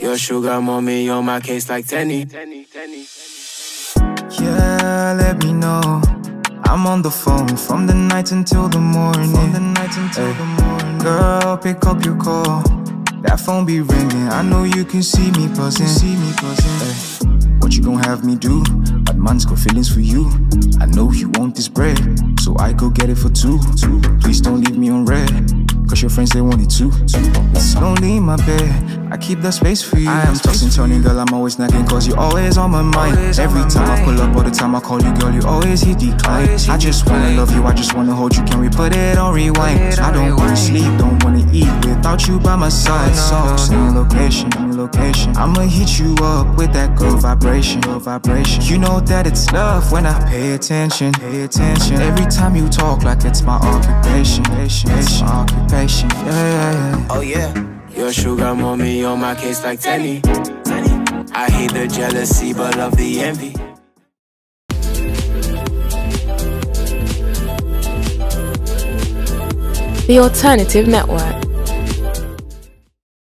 Your sugar mommy on my case like Tenny. Yeah, let me know. I'm on the phone from the night until the morning. Girl, pick up your call. That phone be ringing. I know you can see me buzzing. What you gon' have me do? Bad man's got feelings for you. I know you want this bread, so I go get it for two. Please don't leave me on red, cause your friends they want it too. It's lonely in my bed, I keep that space for you. I am tossing, turning, girl, I'm always nagging, cause you're always on my mind. Every time I pull up, all the time I call you, girl, you always hit decline. I just wanna love you, I just wanna hold you, can we put it on rewind? I don't wanna sleep, don't wanna eat without you by my side. So send me location, I'ma hit you up with that good vibration. You know that it's love when I pay attention. Every time you talk like it's my occupation. Yeah. Oh yeah, your sugar mommy on my case like Tenny. I hate the jealousy but love the envy. The Alternative Network.